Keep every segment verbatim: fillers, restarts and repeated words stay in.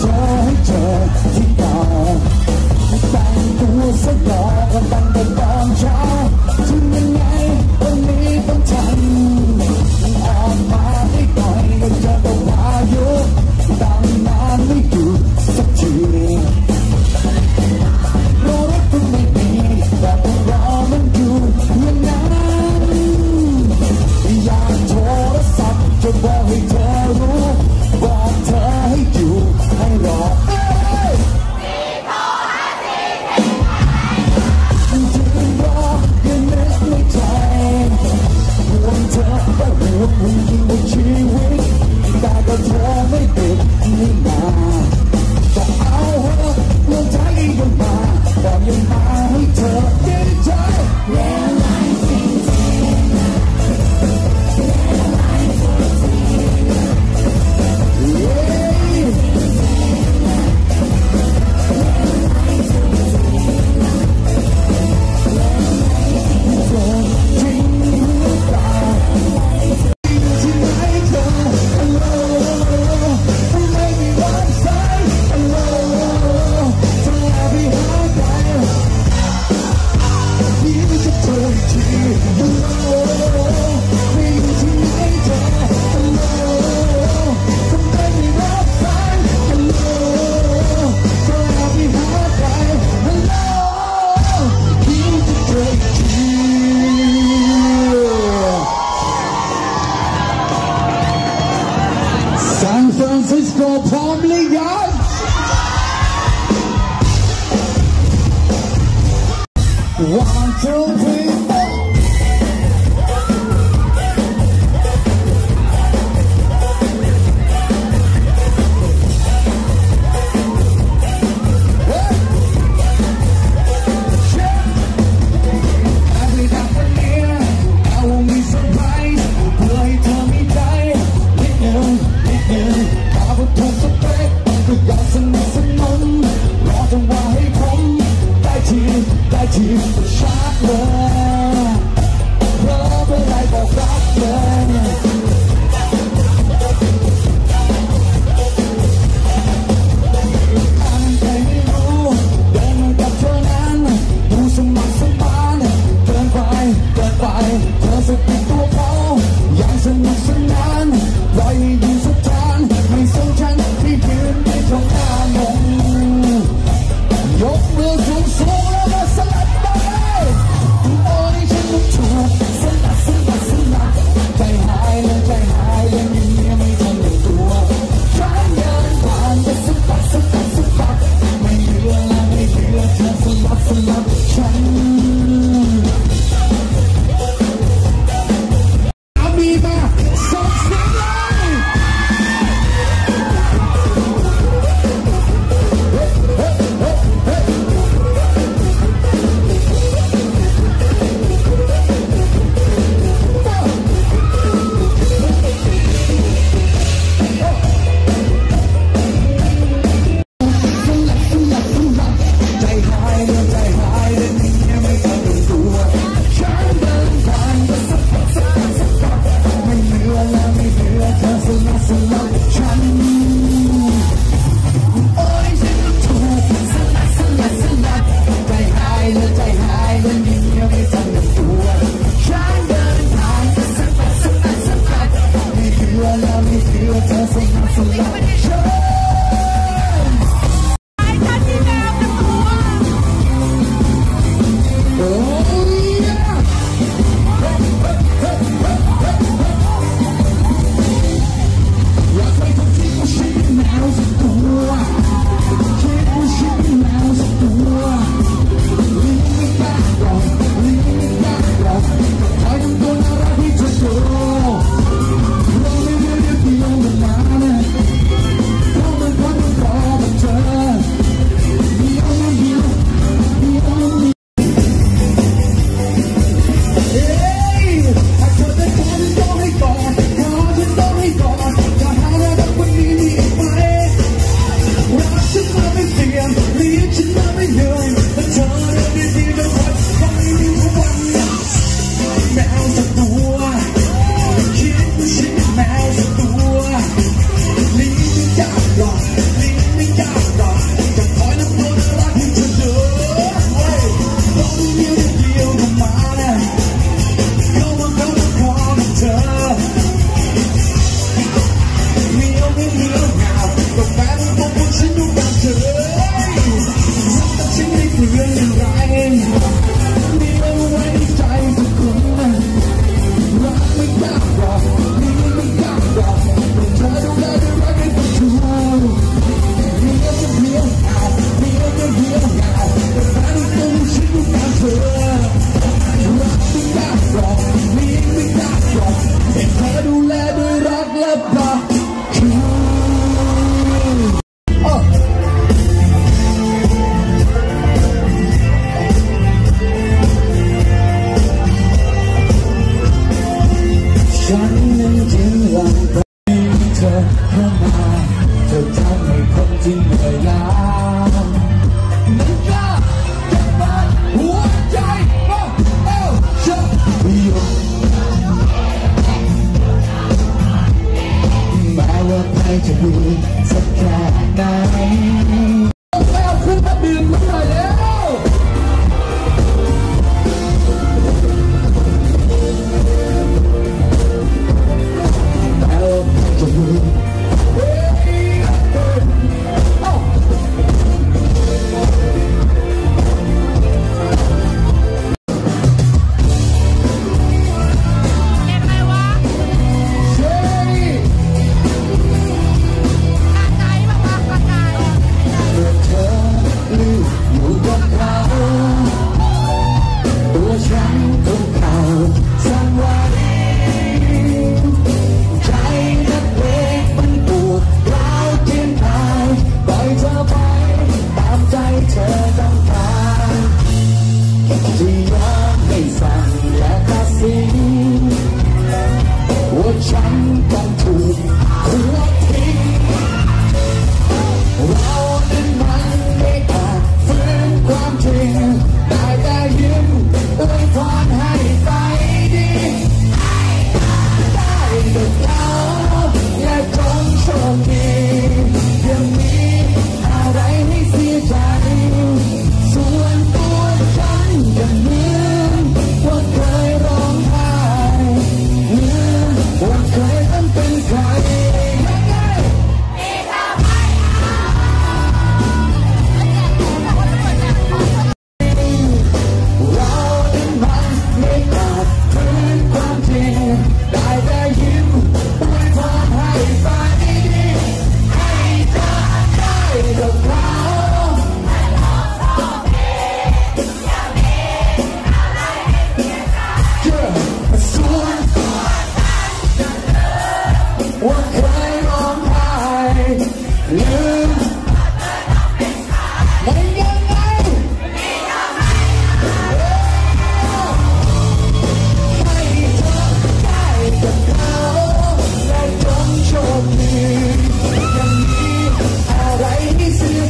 เธอให้เจอที่เก่าแต่งตัวสยองกันตั้งแต่ตอนเช้าถึงยังไงวันนี้ต้องทำออกมาได้หน่อยก็เจอกับพายุตั้งนานไม่หยุดสักทีรถก็ไม่มีแต่ต้องรอมันอยู่อย่างนั้นอยากโทรศัพท์จะบอกให้เธอรู้บอกเธอให้อยู่ให้รอยิ่งในชีวิตแต่ก็โทรไม่ติดนี่นาก็เอาเถอะเรื่องใจยังมาบอกยังมาให้เธอได้ใจเร็วไล่จริงจริงเร็วไล่จริงจริงเย้San Francisco พร้อมหรือยัง One two three four Every night and day I will be surprised เพื่อให้เธอมีใจนิดหนึ่งถ้าว่าถูกสเปคก็อยากสนิทสนมรอจังหวะให้ผมได้ทีได้ทีชาร์จเลย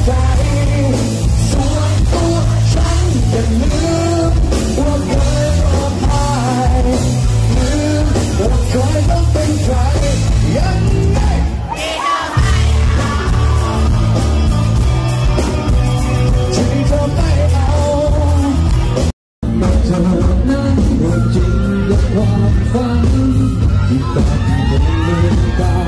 ใจส่วนตัวฉันจะลืมว่าเคยร้องไห้ลืมว่าเคยต้องเป็นใครยังไงที่เธอไม่เอาเธอนั้นเรื่องจริงและความฝันที่ต้องบนเรื่องตา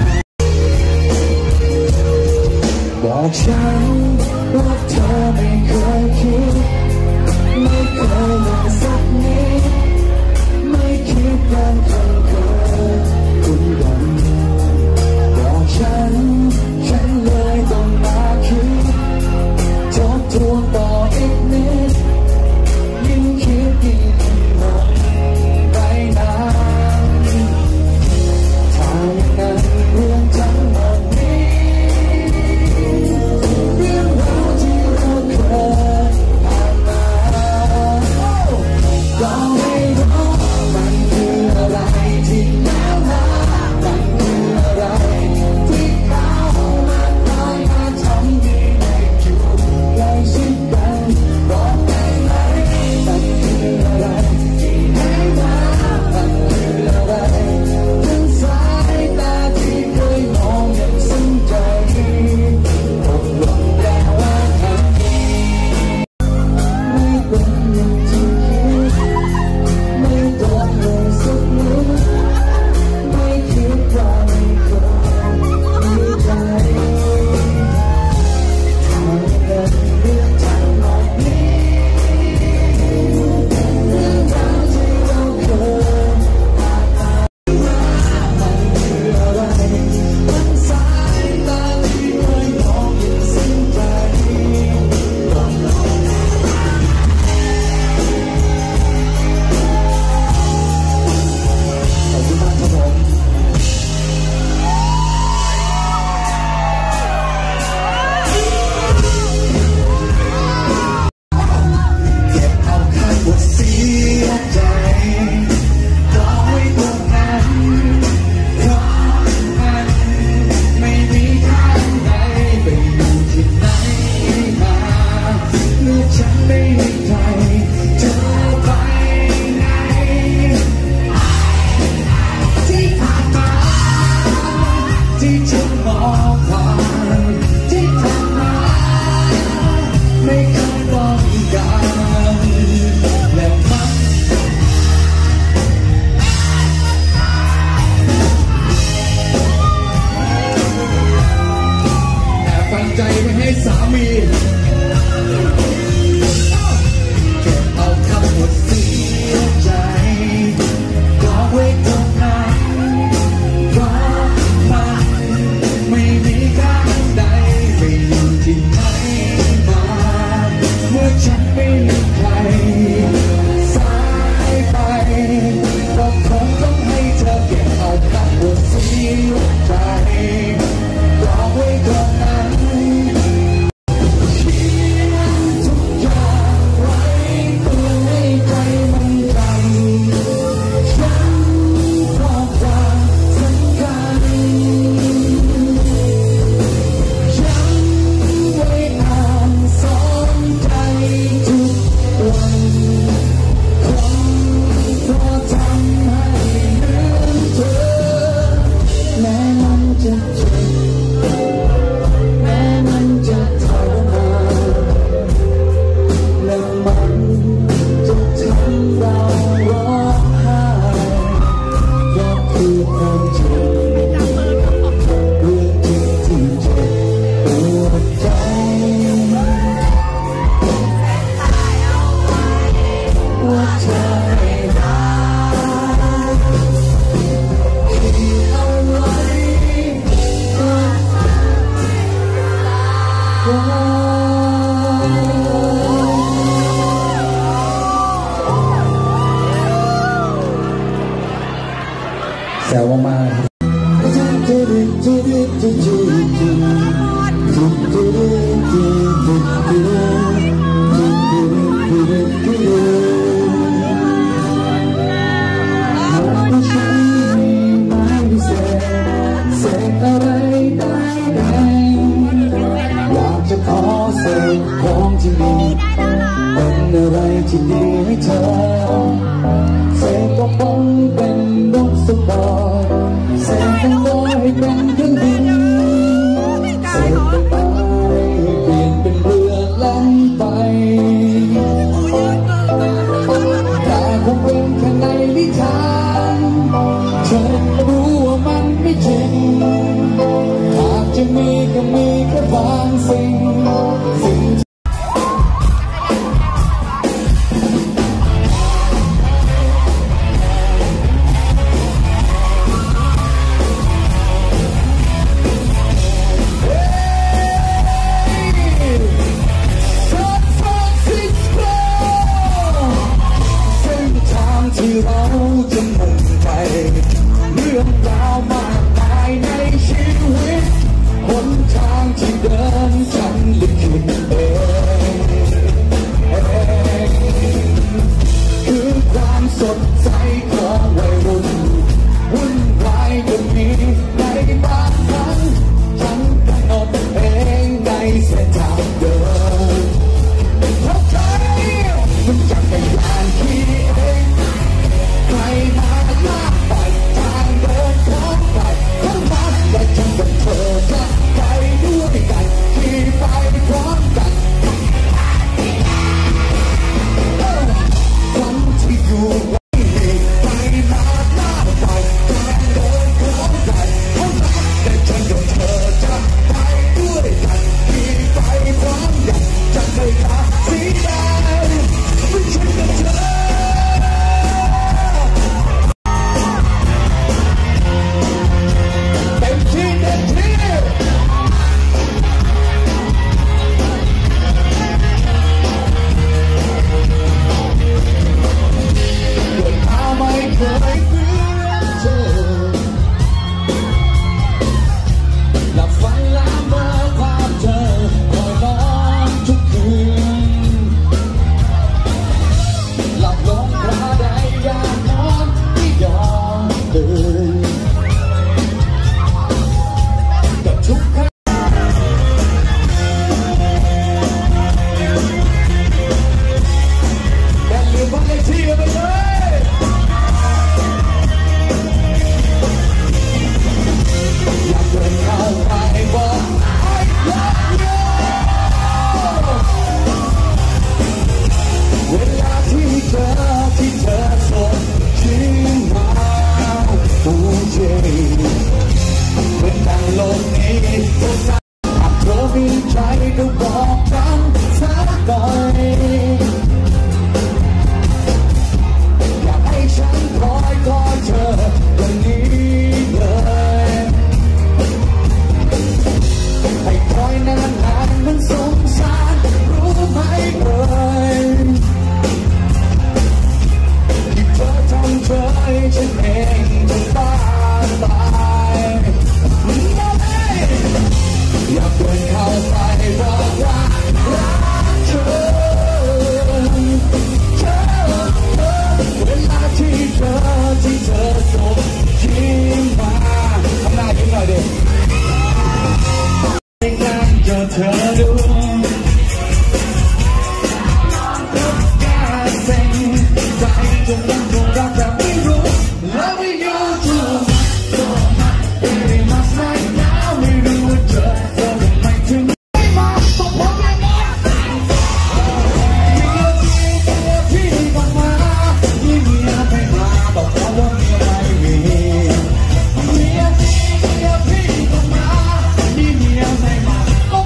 บอกฉันว่าเธอไม่เคยคิดไม่เคยลองสักนิดไม่คิดกันเคยเคยคุณกันบอกฉันฉันเลยต้องมาคิดทบทวนต่ออีกนิดยิ่งคิดยิ่งหลงไปนานถ้าอย่างนั้นเรื่องทั้งหมดนี้เรื่องราวที่เราเคยผ่านมาก็ไม่รู้มันคืออะไรที่แล้วมามันคืออะไรที่เขามาตายมาทำดีให้อยู่ใกล้ชิดกันบอกได้ไหมมันคืออะไรที่ไหนมามันคืออะไรถึงสายตาที่เคยมองอย่างสนใจตกลงแล้วว่าคำนี้ไม่เป็นอย่างที่คิดไม่ตกเลยสักนิดไม่คิดว่าไม่เคยมีใจถ้าเกิดเรื่องทั้งหมดนี้เรื่องราวที่เราเคยผ่านมามันคืออะไรมันสายตาที่เคยมองอย่างสิ้นใจต้องลองขอบคุณมากครับผมเก็บเอาคำว่าเสียใจก็ไว้ตรงนั้นเพราะมันไม่มีทางใดไปอยู่ที่ไหนมาเมื่อฉันไม่มีใครเธอไปไหนที่ผ่านมาที่ฉันมองผ่านที่ผ่านมาไม่เคยต้องการและมันแอบฟังใจไว้ให้สามีเก็บเอาคำว่าเสียใจก็ไว้ตรงนั้นเพราะมันไม่มีทางใดไปอยู่ที่ไหนมาเมื่อฉันไม่มีใครสายไปก็คงต้องให้เธอเก็บเอาคำว่าเสียใจก็ไว้ตรงนั้นเขียนทุกอย่างไว้เพื่อให้ใจมันจำฉันข้อความสำคัญย้ำไว้อ่านสอนใจทุกวันความพอทำให้ลืมเธอแม้มันจะเจ็บแม้มันจะทรมานและมันจะทำเราร้องไห้ก็คือความจริงเรื่องจริงที่เจ็บปวดใจว่าเธอไม่ได้ที่เอาไว้ก็แซวมากๆเสกอะไรได้แดงอยากจะขอเส้นทางเดินเพราะใจมันจักรยานขี่เองใครมาลากไปทางเดินของใครเข้ามาและฉันกับเธอจะไปด้วยกันขี่ไปพร้อมกันวันที่อยู่ไปมาลากไปทางเดินของใครเข้ามาและฉันกับเธอจะไปด้วยกันขี่ไปพร้อมกันจักรยานสีแดงไม่ใช่กับเธอเธอดูการเซ็งใจจนต้องถูกรักแต่ไม่รู้ Love you too much so much very much right now ไม่รู้ว่าเธอเธอทำไมถึงไม่มาบอกผมยังไงเมียพี่ก็มาเมียไม่มาบอกเขาว่าเมียไม่มีเมียพี่เมียพี่ก็มาเมียไม่มา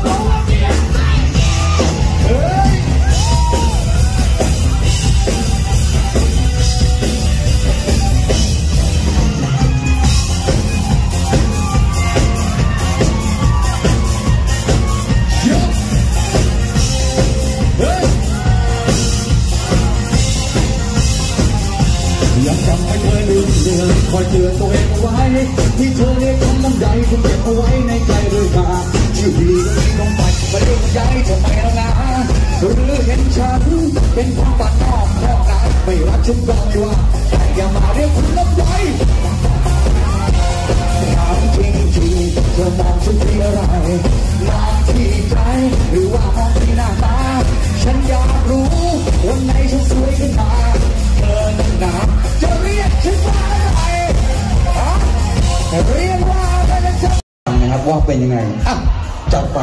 ยังจำไม่เคยลืมเลือนคอยเตือนตัวเองเอาไว้ที่เธอเรียกคำน้ำใจคุณเก็บเอาไว้ในใจเรื่อยมาชื่อดีก็มีลงไปไม่ได้ใจทำไมแล้วนะหรือเห็นฉันเป็นความฝันนอกนอกนะไม่รักฉันก็ไม่ว่าแต่อย่ามาเรียกคุณน้ำใจถามจริงๆเธอมองฉันที่อะไรมองที่ใจหรือว่ามองที่หน้าตาฉันอยากรู้วันไหนฉันสวยขึ้นมาเธอนั้นหนาจะเรียกฉันว่าอะไรเรียกว่าอะไรนะครับว่าเป็นยังไงอ่ะจัดไป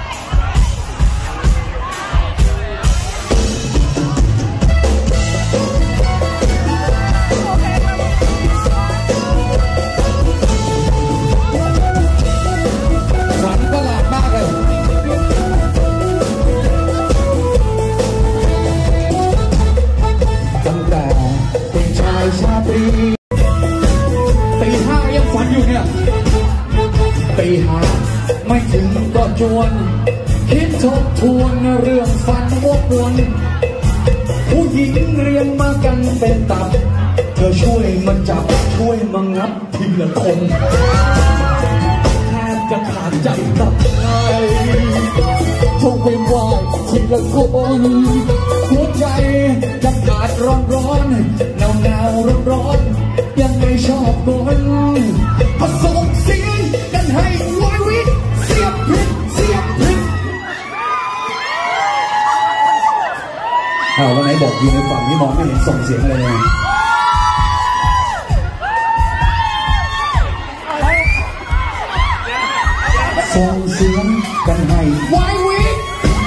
ฝันประหลาดมากเลยตั้งแต่เป็นชายชาตรีตีห้ายังฝันอยู่เนี่ยตีห้าไม่ถึงก็จวนคิดทบทวนเรื่องฝันวกวนผู้หญิงเรียงมากันเป็นตับเธอช่วยมันจับช่วยมันงับทีละคนแทบจะขาดใจตับไงทุกเว้นวายทีละคนหัวใจจะขาดร้อนร้อนหนาวหนาวร้อนร้อนยังไม่ชอบคนผสมเสียงกันให้ไววิทเสียบพริกเสียบพริกอ้าววันไหนบอกอยู่ในฝั่งที่มองไม่เห็นส่งเสียงอะไรเลยส่งเสียงกันให้ไววิท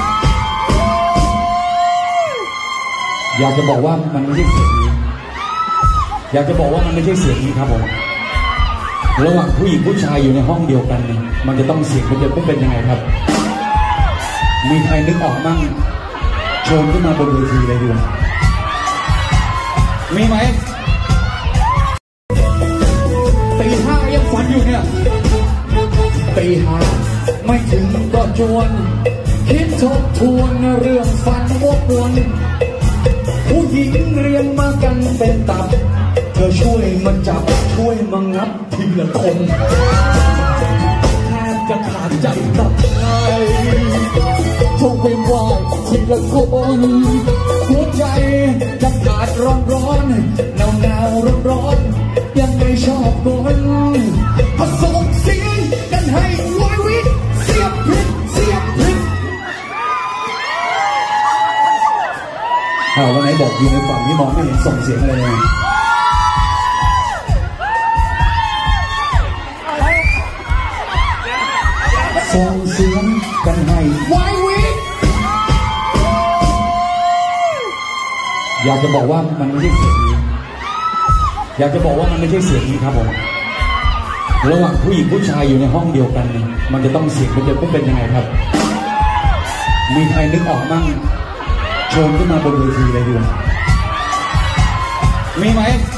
อยากจะบอกว่ามันไม่ใช่เสียงนี้อยากจะบอกว่ามันไม่ใช่เสียงนี้ครับผมระหว่างผู้หญิงผู้ชายอยู่ในห้องเดียวกันเนี่ยมันจะต้องเสียงมันจะต้องเป็นยังไงครับมีใครนึกออกมั่งโชว์ขึ้นมาบนเวทีเลยดีกว่ามีไหมตีห้ายังฝันอยู่เนี่ยตีห้าไม่ถึงก็จวนคิดทบทวนเรื่องฝันวกวนผู้หญิงเรียงมากันเป็นตับเธอช่วยมาจับช่วยมางับทีละคนแทบจะขาดใจตับไงทุกเวรวายทีละคนหัวใจจะขาดร้อนร้อนหนาวหนาวร้อนร้อนยังไม่ชอบกนผสมเสียงกันให้ไววิทเสียบพริกเสียบพริกอ้าววันไหนบอกอยู่ในฝั่งที่มองไม่เห็นส่งเสียงอะไรเลยส่งเสียงกันให้ไววิทอยากจะบอกว่ามันไม่ใช่เสียงนี้อยากจะบอกว่ามันไม่ใช่เสียงนี้ครับผมระหว่างผู้หญิงผู้ชายอยู่ในห้องเดียวกันเนี่ยมันจะต้องเสียงมันจะต้องเป็นยังไงครับมีใครนึกออกมั่งโชว์ขึ้นมาบนเวทีเลยดีกว่ามีไหม